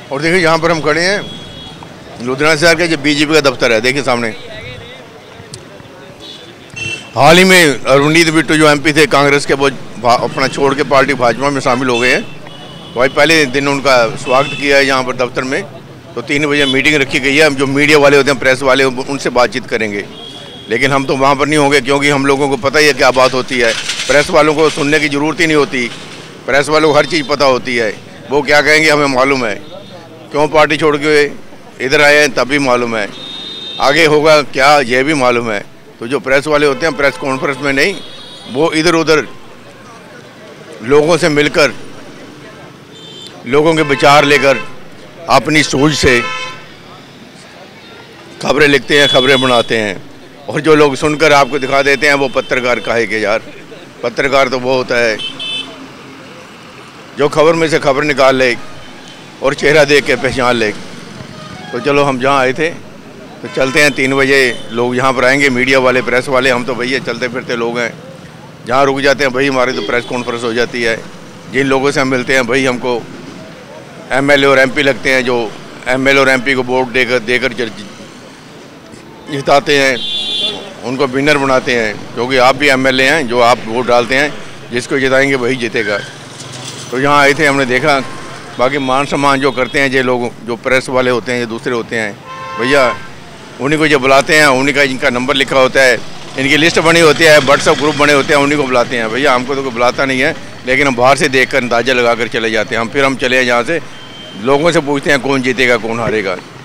और देखिए यहाँ पर हम खड़े हैं लुधियाना शहर का जो बीजेपी का दफ्तर है, देखिए सामने। हाल ही में अरुणजीत बिट्टू जो एमपी थे कांग्रेस के, वो अपना छोड़ के पार्टी भाजपा में शामिल हो गए हैं। तो आज पहले दिन उनका स्वागत किया है यहाँ पर दफ्तर में। तो 3 बजे मीटिंग रखी गई है। जो मीडिया वाले होते हैं, प्रेस वाले, उनसे बातचीत करेंगे। लेकिन हम तो वहाँ पर नहीं होंगे, क्योंकि हम लोगों को पता ही है क्या बात होती है। प्रेस वालों को सुनने की ज़रूरत ही नहीं होती। प्रेस वालों को हर चीज़ पता होती है। वो क्या कहेंगे हमें मालूम है। क्यों पार्टी छोड़ के इधर आए हैं तभी मालूम है। आगे होगा क्या ये भी मालूम है। तो जो प्रेस वाले होते हैं, प्रेस कॉन्फ्रेंस में नहीं, वो इधर उधर लोगों से मिलकर, लोगों के विचार लेकर, अपनी सोच से खबरें लिखते हैं, खबरें बनाते हैं। और जो लोग सुनकर आपको दिखा देते हैं, वो पत्रकार काहे के यार। पत्रकार तो वो होता है जो खबर में से खबर निकाल ले और चेहरा देख के पहचान ले। तो चलो हम जहाँ आए थे तो चलते हैं। 3 बजे लोग यहाँ पर आएंगे, मीडिया वाले, प्रेस वाले। हम तो भैया चलते फिरते लोग हैं, जहाँ रुक जाते हैं भाई हमारी तो प्रेस कॉन्फ्रेंस हो जाती है। जिन लोगों से हम मिलते हैं भाई, हमको एमएलए और एमपी लगते हैं, जो एमएलए और एमपी को वोट देकर जिताते हैं, उनको विनर बनाते हैं। क्योंकि आप भी एमएलए हैं, जो आप वोट डालते हैं, जिसको जिताएंगे वही जीतेगा। तो यहाँ आए थे, हमने देखा। बाकी मान सम्मान जो करते हैं ये लोग, जो प्रेस वाले होते हैं, ये दूसरे होते हैं भैया, उन्हीं को जो बुलाते हैं, उन्हीं का जिनका नंबर लिखा होता है, इनकी लिस्ट बनी होती है, व्हाट्सएप ग्रुप बने होते हैं, उन्हीं को बुलाते हैं। भैया हमको तो कोई बुलाता नहीं है, लेकिन हम बाहर से देखकर अंदाज़ा लगा कर चले जाते हैं। फिर हम चले हैं यहाँ से, लोगों से पूछते हैं कौन जीतेगा कौन हारेगा।